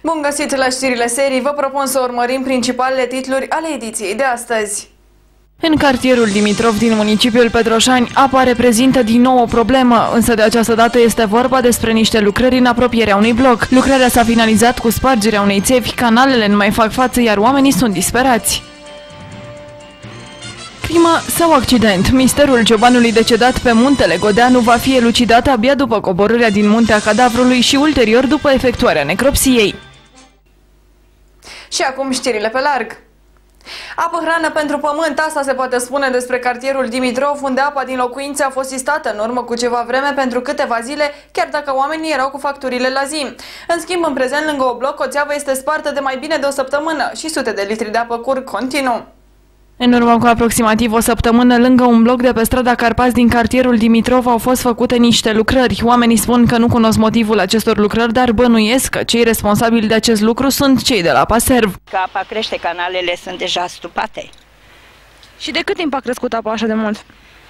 Bun găsit la știrile serii, vă propun să urmărim principalele titluri ale ediției de astăzi. În cartierul Dimitrov din municipiul Petroșani, apa reprezintă din nou o problemă, însă de această dată este vorba despre niște lucrări în apropierea unui bloc. Lucrarea s-a finalizat cu spargerea unei țevi, canalele nu mai fac față, iar oamenii sunt disperați. Crimă sau accident? Misterul ciobanului decedat pe muntele Godeanu va fi elucidat abia după coborârea din muntea cadavrului și ulterior după efectuarea necropsiei. Și acum știrile pe larg. Apă, hrană pentru pământ, asta se poate spune despre cartierul Dimitrov, unde apa din locuințe a fost sistată în urmă cu ceva vreme pentru câteva zile, chiar dacă oamenii erau cu facturile la zi. În schimb, în prezent, lângă o bloc, o țeavă este spartă de mai bine de o săptămână și sute de litri de apă curg continuu. În urmă cu aproximativ o săptămână, lângă un bloc de pe strada Carpați din cartierul Dimitrov au fost făcute niște lucrări. Oamenii spun că nu cunosc motivul acestor lucrări, dar bănuiesc că cei responsabili de acest lucru sunt cei de la Paserv. Că apa crește, canalele sunt deja stupate. Și de cât timp a crescut apa așa de mult?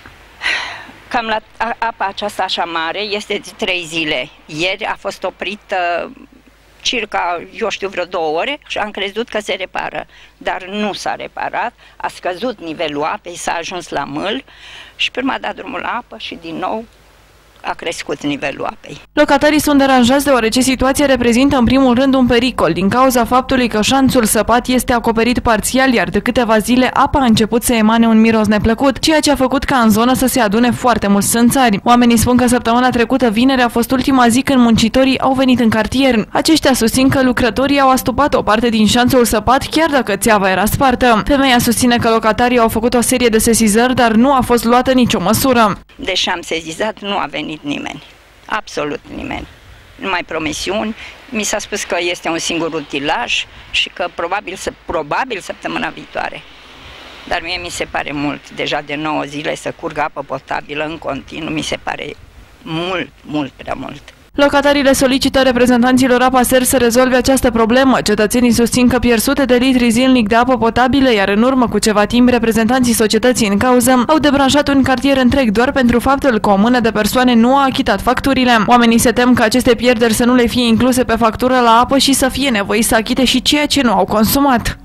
Cam la apa aceasta așa mare este de 3 zile. Ieri a fost oprită circa, eu știu, vreo 2 ore și am crezut că se repară, dar nu s-a reparat, a scăzut nivelul apei, s-a ajuns la mâl și pe urmă a dat drumul la apă și din nou a crescut nivelul apei. Locatarii sunt deranjați deoarece situația reprezintă în primul rând un pericol din cauza faptului că șanțul săpat este acoperit parțial, iar de câteva zile apa a început să emane un miros neplăcut, ceea ce a făcut ca în zonă să se adune foarte mulți țânțari. Oamenii spun că săptămâna trecută, vineri, a fost ultima zi când muncitorii au venit în cartier. Aceștia susțin că lucrătorii au astupat o parte din șanțul săpat, chiar dacă țeava era spartă. Femeia susține că locatarii au făcut o serie de sesizări, dar nu a fost luată nicio măsură. Deși am sesizat, nu a venit nimeni, absolut nimeni, numai promisiuni. Mi s-a spus că este un singur utilaj și că probabil săptămâna viitoare. Dar mie mi se pare mult, deja de 9 zile să curgă apă potabilă în continuu, mi se pare mult prea mult. Locatarii le solicită reprezentanților Apaser să rezolve această problemă. Cetățenii susțin că pierd sute de litri zilnic de apă potabilă, iar în urmă cu ceva timp reprezentanții societății în cauză au debranșat un cartier întreg doar pentru faptul că o mână de persoane nu a achitat facturile. Oamenii se tem că aceste pierderi să nu le fie incluse pe factură la apă și să fie nevoiți să achite și ceea ce nu au consumat.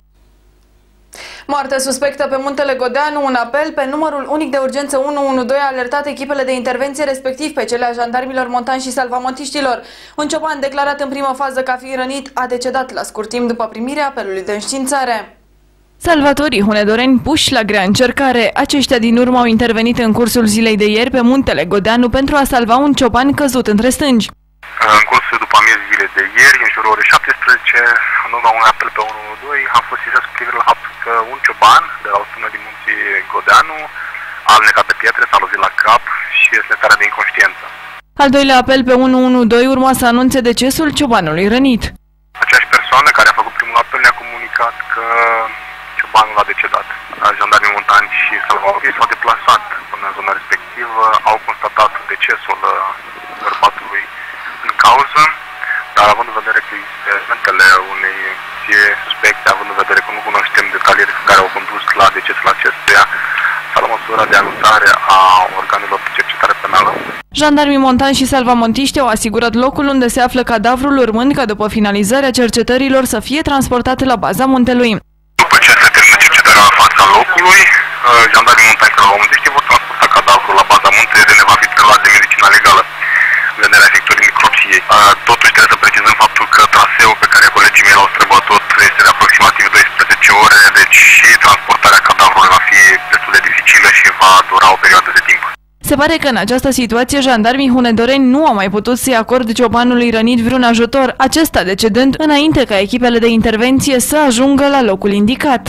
Moarte suspectă pe muntele Godeanu, un apel pe numărul unic de urgență 112 a alertat echipele de intervenție, respectiv pe cele a jandarmilor montani și salvamontiștilor. Un cioban declarat în primă fază ca fiind rănit a decedat la scurt timp după primirea apelului de înștiințare. Salvatorii hunedoreni puși la grea încercare. Aceștia din urmă au intervenit în cursul zilei de ieri pe muntele Godeanu pentru a salva un cioban căzut între stângi. În cursul după amiezii zile de ieri, în jurul orei 17, în urma unui apel pe 112, am fost sesizat cu privire la faptul că un cioban de la o sună din munții Godeanu a alunecat pe pietre, s-a lovit la cap și este în stare de inconștiență. Al doilea apel pe 112 urma să anunțe decesul ciobanului rănit. Aceeași persoană care a făcut primul apel ne-a comunicat că ciobanul a decedat. Jandarmii montani și salvatorii s-au deplasat până în zona respectivă, au constatat decesul bărbatului în cauză, dar având în vedere că există elementele unei fie suspecte, având în vedere că nu cunoaștem detaliile care au condus la decesul acestuia, s-a luat măsura de anunțare a organelor de cercetare penală. Jandarmii montani și salvamontiști au asigurat locul unde se află cadavrul, urmând ca după finalizarea cercetărilor să fie transportat la baza muntelui. După ce se termină cercetarea la fața locului, jandarmii montani și salvamontiști vor transporta cadavrul la baza muntelui de ne va fi preluat de medicina legală în vederea efectuării necropsiei. Totuși trebuie să precizăm faptul că traseul pe care colegii mei l-au străbătut este de aproximativ 12 ore, deci și transportarea cadavrului va fi destul de dificilă și va dura o perioadă de timp. Se pare că în această situație jandarmii hunedoreni nu au mai putut să-i acorde ciobanului rănit vreun ajutor, acesta decedând înainte ca echipele de intervenție să ajungă la locul indicat.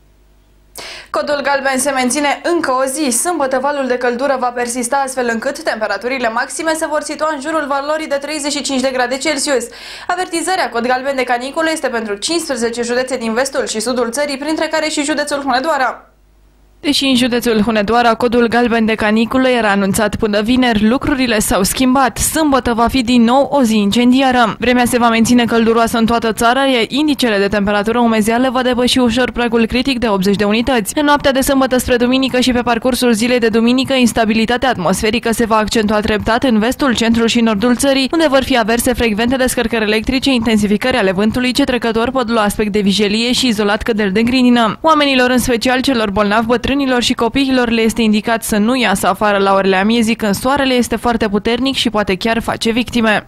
Codul galben se menține încă o zi. Sâmbătă valul de căldură va persista astfel încât temperaturile maxime se vor situa în jurul valorii de 35 de grade Celsius. Avertizarea cod galben de caniculă este pentru 15 județe din vestul și sudul țării, printre care și județul Hunedoara. Deși în județul Hunedoara codul galben de caniculă era anunțat până vineri, lucrurile s-au schimbat. Sâmbătă va fi din nou o zi incendiară. Vremea se va menține călduroasă în toată țara, iar indicele de temperatură umezeală va depăși ușor pragul critic de 80 de unități. În noaptea de sâmbătă spre duminică și pe parcursul zilei de duminică, instabilitatea atmosferică se va accentua treptat în vestul, centrul și nordul țării, unde vor fi averse frecvente descărcări electrice, intensificări ale vântului ce trecător pot lua aspect de vijelie și izolat căderi de grinină. Oamenilor, în special celor bolnavi, bătrânilor și copiilor, le este indicat să nu iasă afară la orele amiezii când soarele este foarte puternic și poate chiar face victime.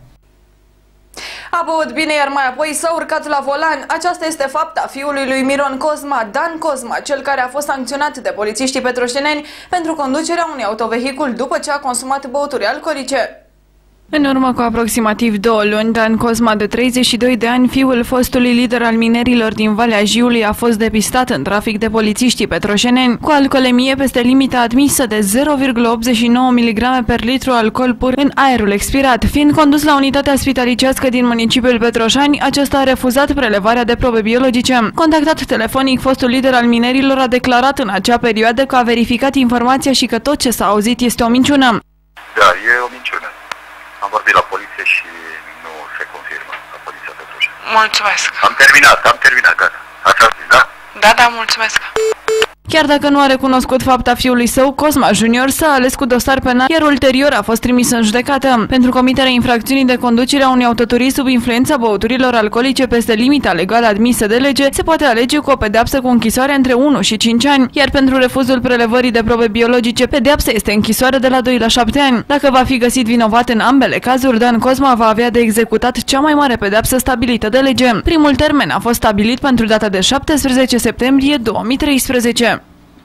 A băut bine, iar mai apoi s-a urcat la volan. Aceasta este fapta fiului lui Miron Cosma, Dan Cosma, cel care a fost sancționat de polițiștii petroșeneni pentru conducerea unui autovehicul după ce a consumat băuturi alcoolice. În urmă cu aproximativ 2 luni, Dan Cosma, de 32 de ani, fiul fostului lider al minerilor din Valea Jiului, a fost depistat în trafic de polițiștii petroșeneni cu alcoolemie peste limita admisă de 0,89 mg per litru alcool pur în aerul expirat. Fiind condus la unitatea spitalicească din municipiul Petroșani, acesta a refuzat prelevarea de probe biologice. Contactat telefonic, fostul lider al minerilor a declarat în acea perioadă că a verificat informația și că tot ce s-a auzit este o minciună. Da, e o minciună. Am vorbit la poliție și nu se confirmă la poliția Petroșeni. Mulțumesc. Am terminat, gata. Așa zis, da? Da, mulțumesc. Chiar dacă nu a recunoscut fapta fiului său, Cosma Junior s-a ales cu dosar penal, iar ulterior a fost trimis în judecată. Pentru comiterea infracțiunii de conducere a unui autoturism sub influența băuturilor alcoolice peste limita legală admisă de lege, se poate alege cu o pedeapsă cu închisoare între 1 și 5 ani, iar pentru refuzul prelevării de probe biologice, pedeapsa este închisoare de la 2 la 7 ani. Dacă va fi găsit vinovat în ambele cazuri, Dan Cosma va avea de executat cea mai mare pedeapsă stabilită de lege. Primul termen a fost stabilit pentru data de 17 septembrie 2013.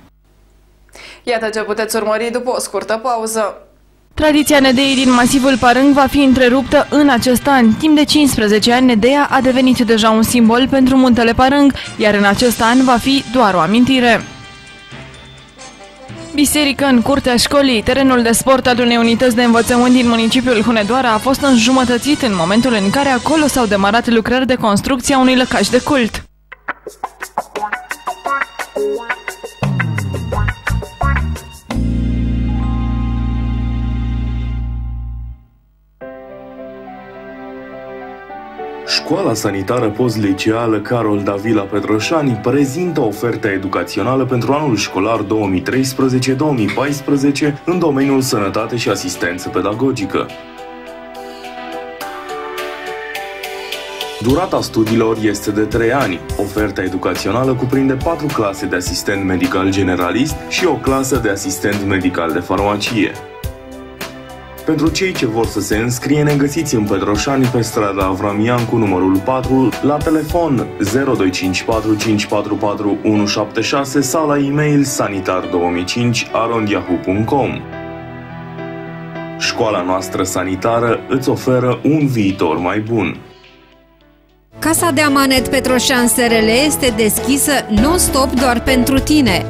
Iată ce puteți urmări după o scurtă pauză. Tradiția Nedeii din masivul Parâng va fi întreruptă în acest an. Timp de 15 ani, Nedeia a devenit deja un simbol pentru muntele Parâng, iar în acest an va fi doar o amintire. Biserică în curtea școlii. Terenul de sport al unei unități de învățământ din municipiul Hunedoara a fost înjumătățit în momentul în care acolo s-au demarat lucrări de construcție a unui lăcaș de cult. Școala sanitară post-liceală Carol Davila Petroșani prezintă oferta educațională pentru anul școlar 2013-2014 în domeniul sănătate și asistență pedagogică. Durata studiilor este de 3 ani. Oferta educațională cuprinde 4 clase de asistent medical generalist și o clasă de asistent medical de farmacie. Pentru cei ce vor să se înscrie, ne găsiți în Petroșani pe strada Avramian cu numărul 4 la telefon 0254 544 176 sau la e-mail sanitar2005@yahoo.com. Școala noastră sanitară îți oferă un viitor mai bun. Casa de Amanet Petroșan SRL este deschisă non-stop doar pentru tine.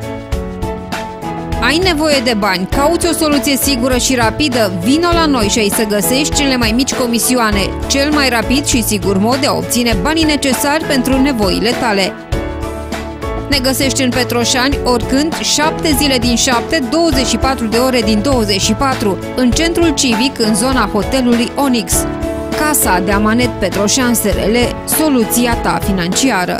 Ai nevoie de bani, cauți o soluție sigură și rapidă? Vino la noi și ai să găsești cele mai mici comisioane, cel mai rapid și sigur mod de a obține banii necesari pentru nevoile tale. Ne găsești în Petroșani oricând, 7 zile din 7, 24 de ore din 24, în centrul civic, în zona hotelului Onyx. Casa de Amanet Petroșan SRL, soluția ta financiară.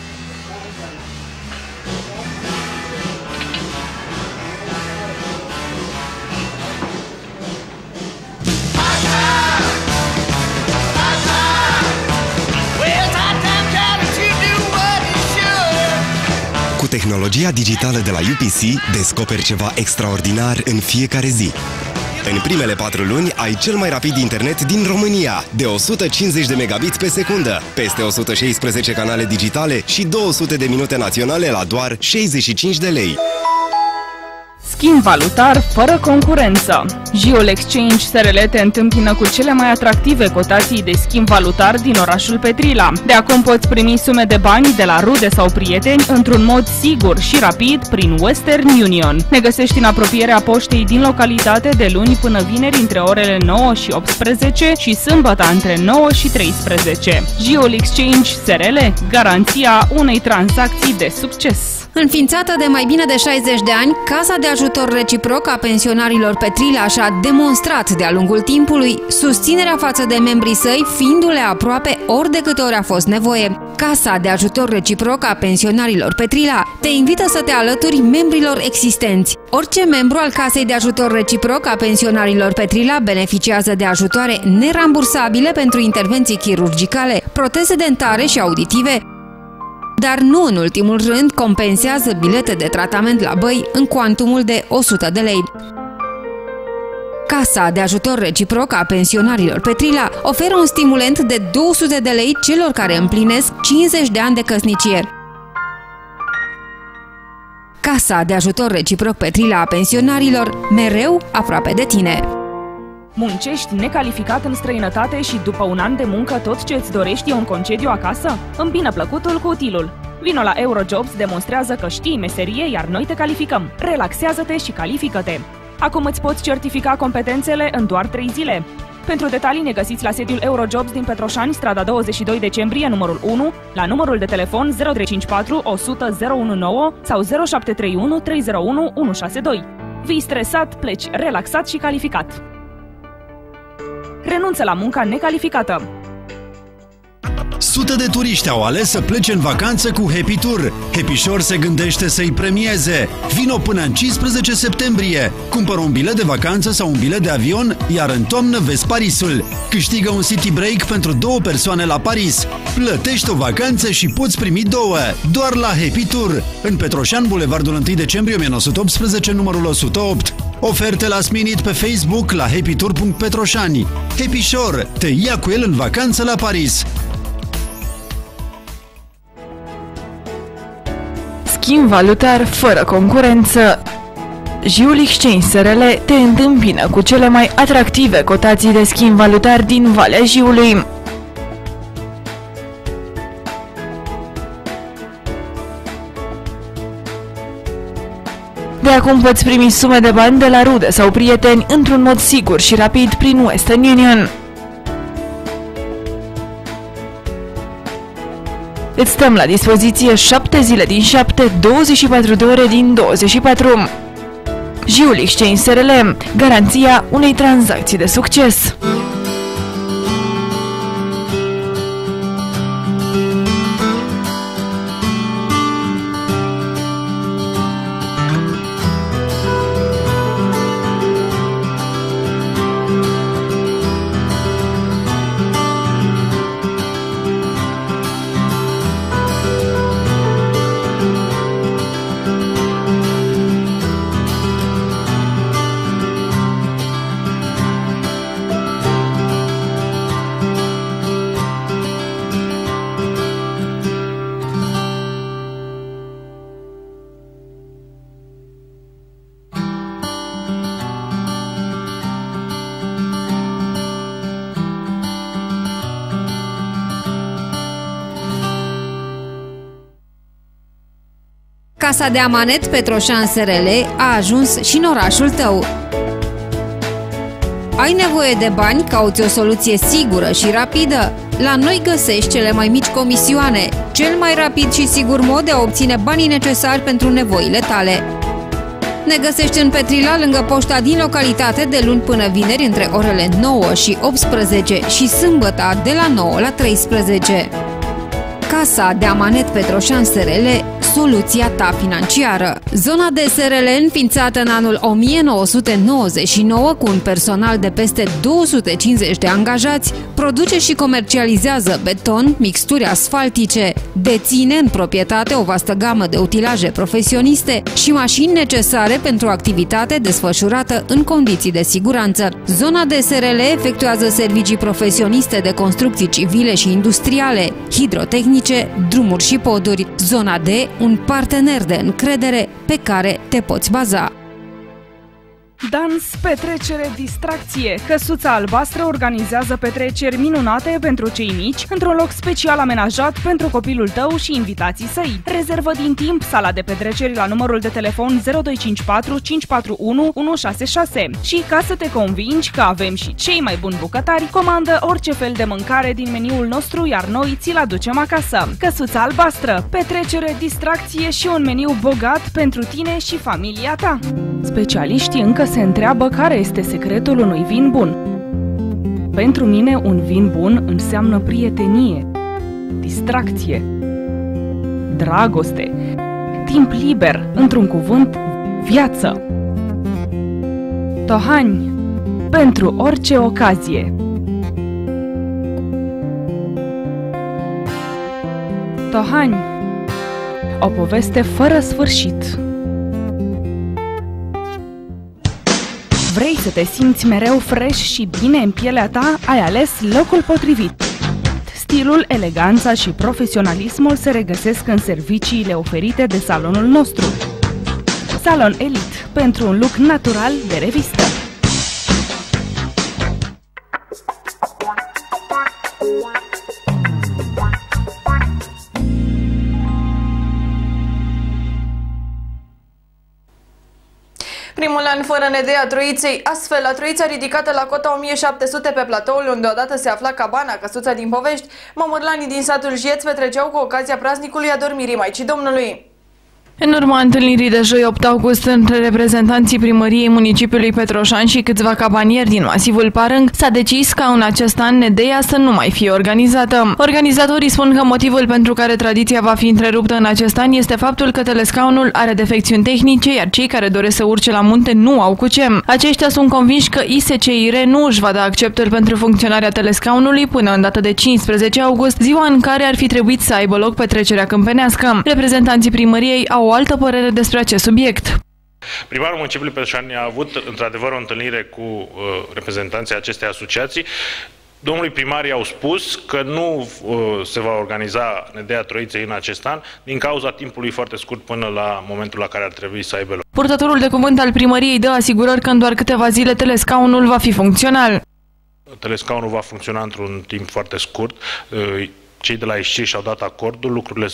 Cu tehnologia digitală de la UPC, descoperi ceva extraordinar în fiecare zi. În primele 4 luni ai cel mai rapid internet din România, de 150 de megabits pe secundă, peste 116 canale digitale și 200 de minute naționale la doar 65 de lei. Schimb valutar fără concurență. Giul Exchange SRL te întâmpină cu cele mai atractive cotații de schimb valutar din orașul Petrila. De acum poți primi sume de bani de la rude sau prieteni într-un mod sigur și rapid prin Western Union. Ne găsești în apropierea poștei din localitate de luni până vineri între orele 9 și 18 și sâmbătă între 9 și 13. Giul Exchange SRL, garanția unei tranzacții de succes. Înființată de mai bine de 60 de ani, Casa de Ajutor Reciproc a pensionarilor Petrila și-a demonstrat de-a lungul timpului susținerea față de membrii săi, fiindu-le aproape ori de câte ori a fost nevoie. Casa de Ajutor Reciproc a pensionarilor Petrila te invită să te alături membrilor existenți. Orice membru al Casei de Ajutor Reciproc a pensionarilor Petrila beneficiază de ajutoare nerambursabile pentru intervenții chirurgicale, proteze dentare și auditive, dar nu în ultimul rând compensează bilete de tratament la băi în cuantumul de 100 de lei. Casa de Ajutor Reciproc a pensionarilor Petrila oferă un stimulent de 200 de lei celor care împlinesc 50 de ani de căsnicie. Casa de Ajutor Reciproc Petrila a pensionarilor, mereu aproape de tine. Muncești necalificat în străinătate și după un an de muncă tot ce îți dorești e un concediu acasă? Îmbină plăcutul cu utilul. Vino la Eurojobs, demonstrează că știi meserie, iar noi te calificăm. Relaxează-te și califică-te. Acum îți poți certifica competențele în doar 3 zile. Pentru detalii ne găsiți la sediul Eurojobs din Petroșani, strada 22 decembrie, numărul 1, la numărul de telefon 0354 100 019 sau 0731 301 162. Vii stresat, pleci relaxat și calificat. Renunță la munca necalificată. Sute de turiști au ales să plece în vacanță cu Happy Tour. Happy Shore se gândește să-i premieze. Vino până în 15 septembrie. Cumpără un bilet de vacanță sau un bilet de avion, iar în toamnă vezi Parisul. Câștigă un city break pentru 2 persoane la Paris. Plătești o vacanță și poți primi 2, doar la Happy Tour. În Petroșan, Bulevardul 1 decembrie 1918, numărul 108. Oferte last minute pe Facebook la happytour.petroșani. Happy Shore te ia cu el în vacanță la Paris. Schimb valutar fără concurență. Giul Exchange SRL te întâmpină cu cele mai atractive cotații de schimb valutar din Valea Jiului. De acum poți primi sume de bani de la rude sau prieteni într-un mod sigur și rapid prin Western Union. Îți stăm la dispoziție 7 zile din 7, 24 de ore din 24. Giul Exchange SRL, garanția unei tranzacții de succes. Casa de Amanet Petroșan SRL a ajuns și în orașul tău. Ai nevoie de bani? Cauți o soluție sigură și rapidă? La noi găsești cele mai mici comisioane, cel mai rapid și sigur mod de a obține banii necesari pentru nevoile tale. Ne găsești în Petrila, lângă poșta din localitate, de luni până vineri între orele 9 și 18 și sâmbătă de la 9 la 13. Casa de Amanet Petroșan SRL, soluția ta financiară. Zona de SRL, înființată în anul 1999 cu un personal de peste 250 de angajați, produce și comercializează beton, mixturi asfaltice, deține în proprietate o vastă gamă de utilaje profesioniste și mașini necesare pentru activitate desfășurată în condiții de siguranță. Zona de SRL efectuează servicii profesioniste de construcții civile și industriale, hidrotehnice, drumuri și poduri. Zona D, un partener de încredere pe care te poți baza. Dans, petrecere, distracție. Căsuța Albastră organizează petreceri minunate pentru cei mici, într-un loc special amenajat pentru copilul tău și invitații săi. Rezervă din timp sala de petreceri la numărul de telefon 0254 541 166. Și ca să te convingi că avem și cei mai buni bucătari, comandă orice fel de mâncare din meniul nostru, iar noi ți-l aducem acasă. Căsuța Albastră, petrecere, distracție și un meniu bogat pentru tine și familia ta. Specialiștii încă se întreabă care este secretul unui vin bun. Pentru mine, un vin bun înseamnă prietenie, distracție, dragoste, timp liber, într-un cuvânt, viață. Tohani, pentru orice ocazie. Tohani, o poveste fără sfârșit. Vrei să te simți mereu fresh și bine în pielea ta? Ai ales locul potrivit. Stilul, eleganța și profesionalismul se regăsesc în serviciile oferite de salonul nostru. Salon Elite, pentru un look natural de revistă. Primul an fără Nedea Troiței, astfel la Troița ridicată la cota 1700 pe platoul unde odată se afla cabana, căsuța din Povești, mămurlanii din satul Jieț petreceau cu ocazia praznicului adormirii Maicii Domnului. În urma întâlnirii de joi 8 august între reprezentanții primăriei municipiului Petroșani și câțiva cabanieri din masivul Parâng, s-a decis ca în acest an Nedea să nu mai fie organizată. Organizatorii spun că motivul pentru care tradiția va fi întreruptă în acest an este faptul că telescaunul are defecțiuni tehnice, iar cei care doresc să urce la munte nu au cu ce. Aceștia sunt convinși că ISCIR nu își va da acceptul pentru funcționarea telescaunului până în data de 15 august, ziua în care ar fi trebuit să aibă loc petrecerea câmpenească. Reprezentanții primăriei au o altă părere despre acest subiect. Primarul municipiului Petroșani a avut într-adevăr o întâlnire cu reprezentanții acestei asociații. Domnului primar i-au spus că nu se va organiza Nedea Troiței în acest an din cauza timpului foarte scurt până la momentul la care ar trebui să aibă loc. Purtătorul de cuvânt al primăriei dă asigurări că în doar câteva zile telescaunul va fi funcțional. Telescaunul va funcționa într-un timp foarte scurt. Cei de la ISCIR și-au dat acordul, lucrurile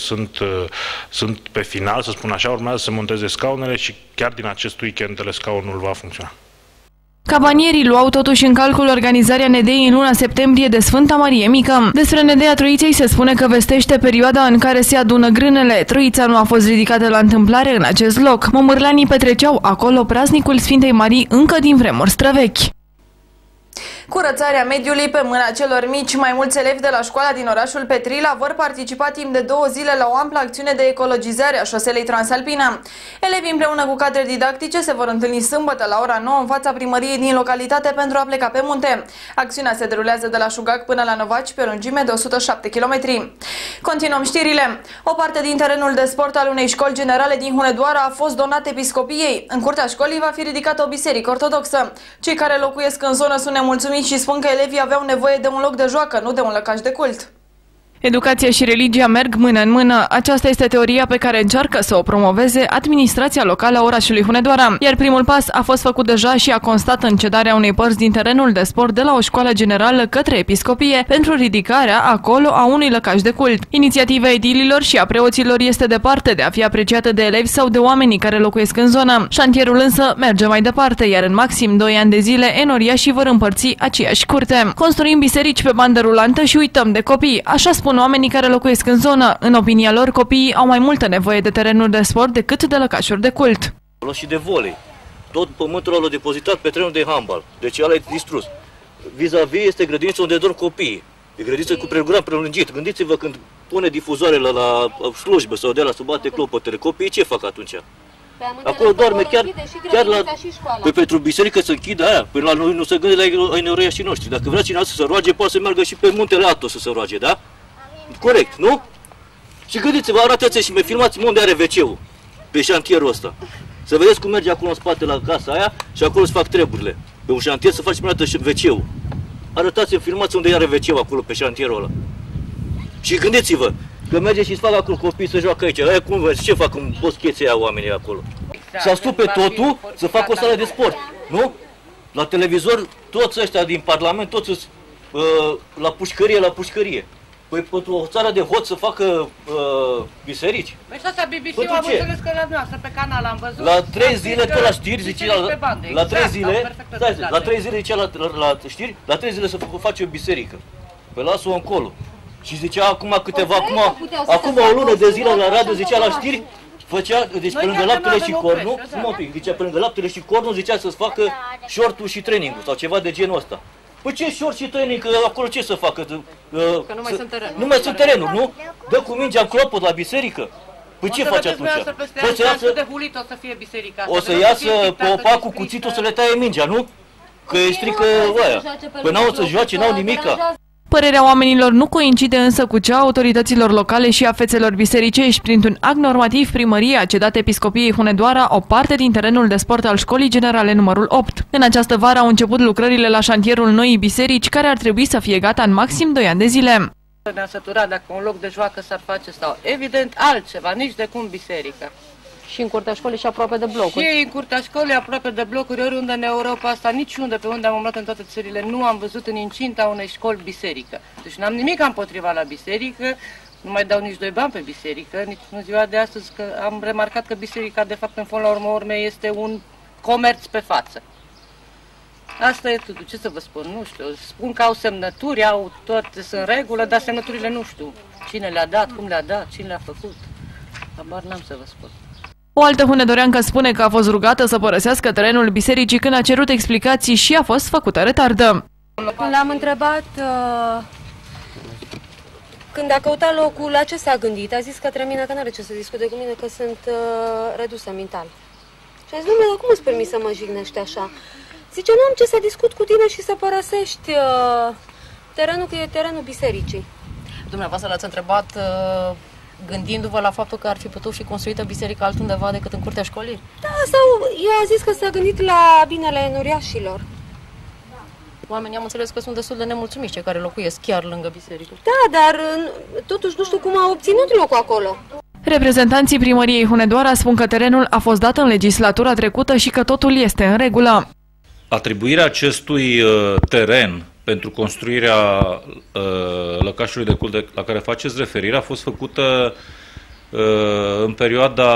sunt pe final, să spun așa, urmează să monteze scaunele și chiar din acest weekend telescaunul va funcționa. Cabanierii luau totuși în calcul organizarea Nedeii în luna septembrie de Sfânta Marie Mică. Despre Nedea Troiței se spune că vestește perioada în care se adună grânele. Troița nu a fost ridicată la întâmplare în acest loc. Mămârlanii petreceau acolo praznicul Sfintei Marii încă din vremuri străvechi. Curățarea mediului pe mâna celor mici. Mai mulți elevi de la școala din orașul Petrila vor participa timp de 2 zile la o amplă acțiune de ecologizare a șoselei Transalpina. Elevii împreună cu cadre didactice se vor întâlni sâmbătă la ora 9 în fața primăriei din localitate pentru a pleca pe munte. Acțiunea se derulează de la Șugac până la Novaci pe lungime de 107 km. Continuăm știrile. O parte din terenul de sport al unei școli generale din Hunedoara a fost donat episcopiei. În curtea școlii va fi ridicată o biserică ortodoxă. Cei care locuiesc în zonă sunt nemulțumiți și spun că elevii aveau nevoie de un loc de joacă, nu de un lăcaș de cult. Educația și religia merg mână în mână. Aceasta este teoria pe care încearcă să o promoveze administrația locală a orașului Hunedoara. Iar primul pas a fost făcut deja și a constat în cedarea unei părți din terenul de sport de la o școală generală către episcopie pentru ridicarea acolo a unui lăcaș de cult. Inițiativa edililor și a preoților este departe de a fi apreciată de elevi sau de oamenii care locuiesc în zonă. Șantierul însă merge mai departe, iar în maxim 2 ani de zile enoriașii vor împărți aceeași curte. Construim biserici pe bandă rulantă și uităm de copii, așa spun oamenii care locuiesc în zonă. În opinia lor, copiii au mai multă nevoie de terenuri de sport decât de lăcașuri de cult. Și de volei. Tot pământul ăla l-a depozitat pe terenul de handbal. Deci ăla e distrus. Vis-a-vis este grădinița unde dorm copiii. E grădiniță cu program prelungit. Gândiți-vă când pune difuzoarele la slujbă sau de la să bate clopotele. Copiii ce fac atunci? Acolo doarme chiar la... Păi pentru biserică să închidă aia. Păi la noi nu se gânde la enoriașii noștri. Dacă vrea cineva să se roage, poate să meargă și pe muntele Atos să se roage, da? Corect, nu? Și gândiți-vă, arată-ți și mi filmați unde are WC-ul pe șantierul ăsta. Să vedeți cum merge acolo în spate la casa aia și acolo se fac treburile. Pe un șantier să faci prima dată WC-ul. Arătați-mi, filmați unde are WC-ul acolo pe șantierul ăla. Și gândiți-vă, că merge și-ți fac acolo copii să joacă aici. Aia cum vezi, ce fac în boscheții aia oamenii acolo? s-a stupe totul să facă o sală de sport, nu? La televizor, toți ăștia din Parlament, toți la pușcărie. Păi pentru o țară de hot să facă biserici? Păi asta BBC-ul am înțeles că la noastră, pe canal am văzut. La 3 zile, tot la știri, zicea, la 3 zile, la 3 zile zicea la știri, la 3 zile să face o biserică. Păi lasă-o încolo. Și zicea acum câteva, acum o lună de zile la radio zicea la știri, făcea, deci pe lângă laptele și cornul, zicea pe lângă laptele și cornul, zicea să-ți facă short-ul și training-ul sau ceva de genul ăsta. Păi ce short și training, că acolo ce să facă? Că nu mai sunt terenuri. Nu mai sunt terenuri, nu? Dă cu mingea în clopot la biserică. Păi ce face atunci? O să iasă popa cu cuțitul să le taie mingea, nu? Că îi strică aia. Păi n-au să joace, n-au nimica. Părerea oamenilor nu coincide însă cu cea a autorităților locale și a fețelor bisericești. Printr-un act normativ, primăria a cedat Episcopiei Hunedoara o parte din terenul de sport al Școlii Generale numărul 8. În această vară au început lucrările la șantierul noii biserici, care ar trebui să fie gata în maxim 2 ani de zile. Ne-a săturat dacă un loc de joacă s-ar face sau evident altceva, nici de cum biserică. Și în curtea școlii și aproape de blocuri. Și în curtea școlii, aproape de blocuri, oriunde în Europa asta, niciunde pe unde am umblat în toate țările, nu am văzut în incinta unei școli biserică. Deci n-am nimic împotriva la biserică, nu mai dau nici 2 bani pe biserică, nici în ziua de astăzi, că am remarcat că biserica, de fapt, în fond la urmă este un comerț pe față. Asta e totul, ce să vă spun, nu știu, spun că au semnături, au toate, sunt în regulă, dar semnăturile nu știu. Cine le-a dat, cum le-a dat, cine le-a făcut, habar n-am să vă spun. O altă hunedoreancă spune că a fost rugată să părăsească terenul bisericii când a cerut explicații și a fost făcută retardă. Când l-am întrebat când a căutat locul, la ce s-a gândit? A zis către mine că nu are ce să discute cu mine, că sunt redusă mental. Și a zis, dom'le, dar cum îți permis să mă jignești așa? Zice, nu am ce să discut cu tine și să părăsești terenul, că e terenul bisericii. Dumneavoastră l-ați întrebat gândindu-vă la faptul că ar fi putut fi construită biserica altundeva decât în curtea școlii? Da, sau eu a zis că s-a gândit la binele enoriașilor. Oamenii am înțeles că sunt destul de nemulțumiți cei care locuiesc chiar lângă biserică. Da, dar totuși nu știu cum a obținut locul acolo. Reprezentanții primăriei Hunedoara spun că terenul a fost dat în legislatura trecută și că totul este în regulă. Atribuirea acestui teren pentru construirea lăcașului de cult la care faceți referire a fost făcută în perioada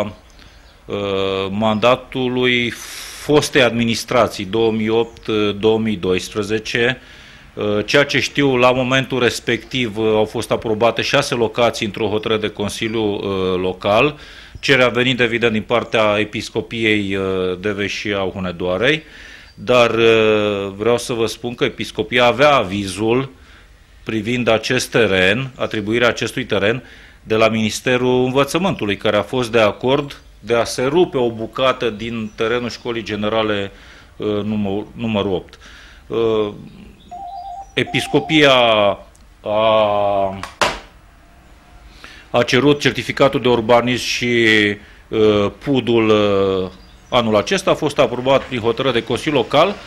mandatului fostei administrații 2008-2012. Ceea ce știu, la momentul respectiv au fost aprobate 6 locații într-o hotărâre de Consiliu Local. Cererea venit evident din partea Episcopiei Deveș și a Hunedoarei. Dar vreau să vă spun că Episcopia avea avizul privind acest teren, atribuirea acestui teren, de la Ministerul Învățământului, care a fost de acord de a se rupe o bucată din terenul Școlii Generale numărul 8. Episcopia a cerut certificatul de urbanism și PUD-ul anul acesta, a fost aprobat prin hotărâre de Consiliu Local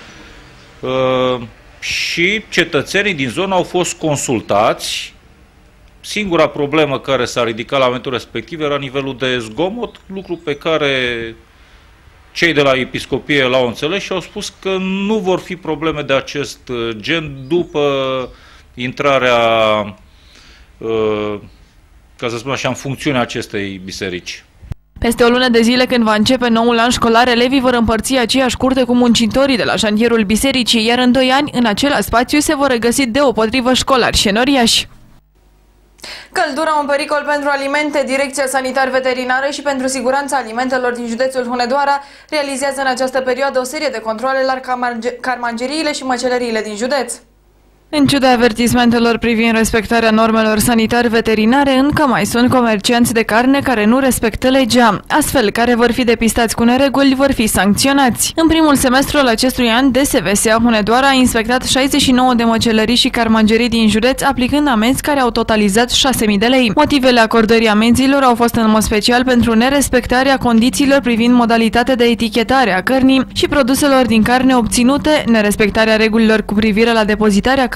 și cetățenii din zonă au fost consultați. Singura problemă care s-a ridicat la momentul respectiv era nivelul de zgomot, lucru pe care cei de la Episcopie l-au înțeles și au spus că nu vor fi probleme de acest gen după intrarea, ca să spun așa, în funcțiunea acestei biserici. Peste o lună de zile, când va începe noul an școlar, elevii vor împărți aceeași curte cu muncitorii de la șantierul bisericii, iar în 2 ani, în același spațiu, se vor regăsi deopotrivă școlari și enoriași. Căldura un pericol pentru alimente. Direcția Sanitar-Veterinară și pentru siguranța alimentelor din județul Hunedoara realizează în această perioadă o serie de controle la carmangeriile și măcelăriile din județ. În ciuda avertismentelor privind respectarea normelor sanitar-veterinare, încă mai sunt comercianți de carne care nu respectă legea. Astfel, care vor fi depistați cu nereguli vor fi sancționați. În primul semestru al acestui an, DSVSA Hunedoara a inspectat 69 de măcelării și carmangerii din județ, aplicând amenzi care au totalizat 6.000 de lei. Motivele acordării amenzilor au fost în mod special pentru nerespectarea condițiilor privind modalitatea de etichetare a cărnii și produselor din carne obținute, nerespectarea regulilor cu privire la depozitarea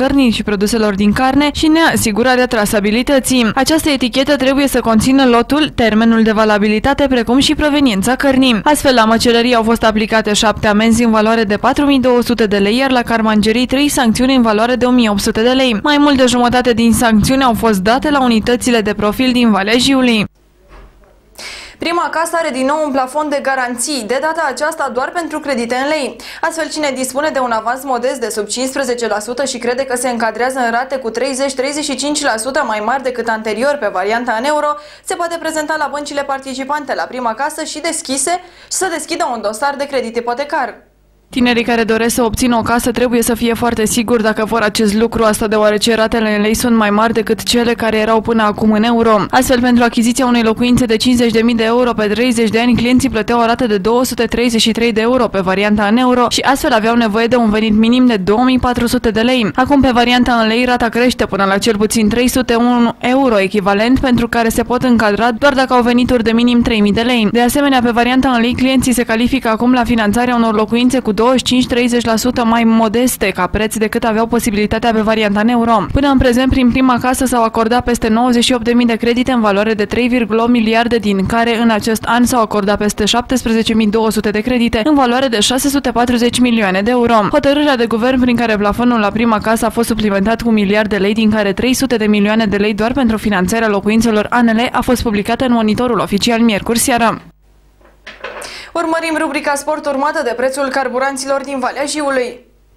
cărnii și produselor din carne și neasigurarea trasabilității. Această etichetă trebuie să conțină lotul, termenul de valabilitate, precum și proveniența cărnii. Astfel, la măcelării au fost aplicate 7 amenzi în valoare de 4.200 de lei, iar la carmangerii 3 sancțiuni în valoare de 1.800 de lei. Mai mult de jumătate din sancțiuni au fost date la unitățile de profil din Valea Jiului. Prima casă are din nou un plafon de garanții, de data aceasta doar pentru credite în lei. Astfel, cine dispune de un avans modest de sub 15% și crede că se încadrează în rate cu 30-35% mai mari decât anterior pe varianta în euro, se poate prezenta la băncile participante la prima casă și să deschidă un dosar de credit ipotecar. Tinerii care doresc să obțină o casă trebuie să fie foarte siguri dacă vor acest lucru, asta deoarece ratele în lei sunt mai mari decât cele care erau până acum în euro. Astfel, pentru achiziția unei locuințe de 50.000 de euro pe 30 de ani, clienții plăteau o rată de 233 de euro pe varianta în euro și astfel aveau nevoie de un venit minim de 2400 de lei. Acum, pe varianta în lei, rata crește până la cel puțin 301 euro echivalent, pentru care se pot încadra doar dacă au venituri de minim 3000 de lei. De asemenea, pe varianta în lei, clienții se califică acum la finanțarea unor locuințe cu 25-30% mai modeste ca preț decât aveau posibilitatea pe varianta în euro. Până în prezent, prin prima casă s-au acordat peste 98.000 de credite în valoare de 3,8 miliarde, din care în acest an s-au acordat peste 17.200 de credite în valoare de 640 milioane de euro. Hotărârea de guvern prin care plafonul la prima casă a fost suplimentat cu 1 miliard de lei, din care 300 de milioane de lei doar pentru finanțarea locuințelor ANL, a fost publicată în Monitorul Oficial miercuri seara. Urmărim rubrica sport, urmată de prețul carburanților din Valea Jiului.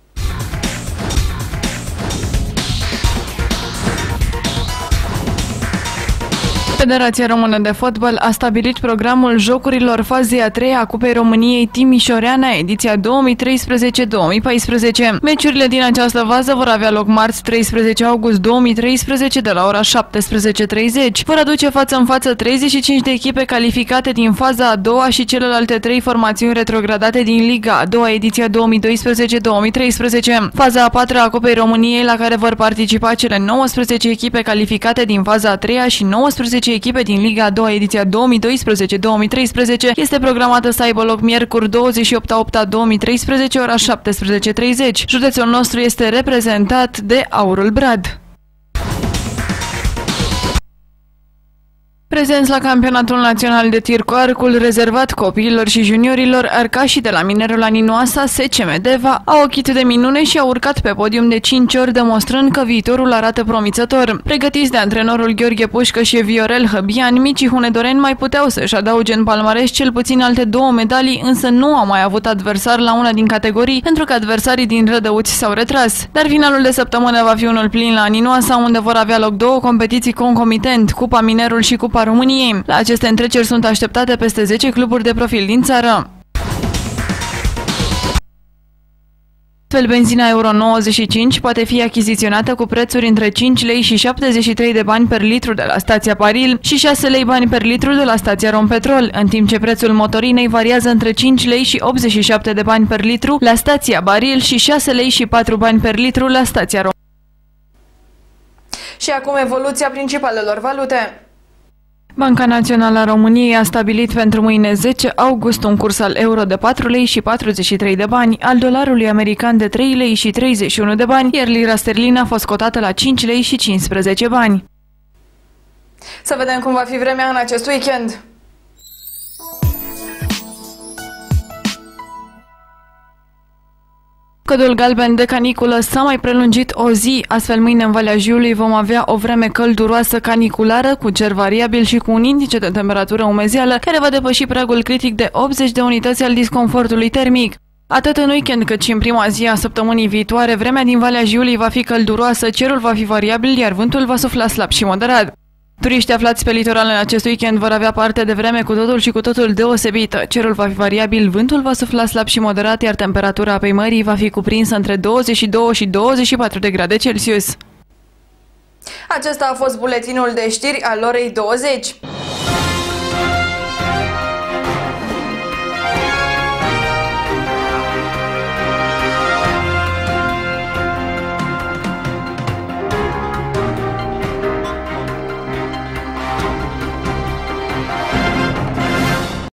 Federația Română de Fotbal a stabilit programul jocurilor fazei a 3-a a Cupei României Timișoreana, ediția 2013-2014. Meciurile din această fază vor avea loc marți 13 august 2013 de la ora 17:30. Vor aduce față în față 35 de echipe calificate din faza a doua și celelalte 3 formațiuni retrogradate din Liga a doua, ediția 2012-2013. Faza a 4-a a Cupei României, la care vor participa cele 19 echipe calificate din faza a 3-a și 19 echipe din Liga a doua, ediția 2012-2013, este programată să aibă loc miercuri 28/8/2013, ora 17:30. Județul nostru este reprezentat de Aurul Brad. Prezenți la campionatul național de tir cu arcul rezervat copiilor și juniorilor, arcașii de la Minerul Aninoasa, SCM Deva, au ochit de minune și au urcat pe podium de 5 ori, demonstrând că viitorul arată promițător. Pregătiți de antrenorul Gheorghe Pușcă și Viorel Hăbian, micii hunedoreni mai puteau să-și adauge în palmares cel puțin alte 2 medalii, însă nu au mai avut adversar la una din categorii, pentru că adversarii din Rădăuți s-au retras. Dar finalul de săptămână va fi unul plin la Aninoasa, unde vor avea loc 2 competiții concomitent, Cupa Minerul și Cupa României. La aceste întreceri sunt așteptate peste 10 cluburi de profil din țară. Astfel, benzina Euro 95 poate fi achiziționată cu prețuri între 5 lei și 73 de bani per litru de la stația Paril și 6 lei bani per litru de la stația Rompetrol, în timp ce prețul motorinei variază între 5 lei și 87 de bani per litru la stația Baril și 6 lei și 4 bani per litru la stația Rompetrol. Și acum evoluția principalelor valute. Banca Națională a României a stabilit pentru mâine 10 august un curs al euro de 4 lei și 43 de bani, al dolarului american de 3 lei și 31 de bani, iar lira sterlină a fost cotată la 5 lei și 15 bani. Să vedem cum va fi vremea în acest weekend. Codul galben de caniculă s-a mai prelungit o zi, astfel mâine în Valea Jiului vom avea o vreme călduroasă caniculară cu cer variabil și cu un indice de temperatură umezeală care va depăși pragul critic de 80 de unități al disconfortului termic. Atât în weekend cât și în prima zi a săptămânii viitoare, vremea din Valea Jiului va fi călduroasă, cerul va fi variabil, iar vântul va sufla slab și moderat. Turiștii aflați pe litoral în acest weekend vor avea parte de vreme cu totul și cu totul deosebită. Cerul va fi variabil, vântul va sufla slab și moderat, iar temperatura apei mării va fi cuprinsă între 22 și 24 de grade Celsius. Acesta a fost buletinul de știri al orei 20.